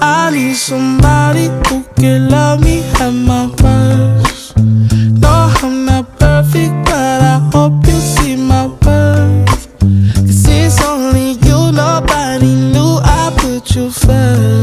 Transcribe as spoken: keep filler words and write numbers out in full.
I need somebody who can love me at my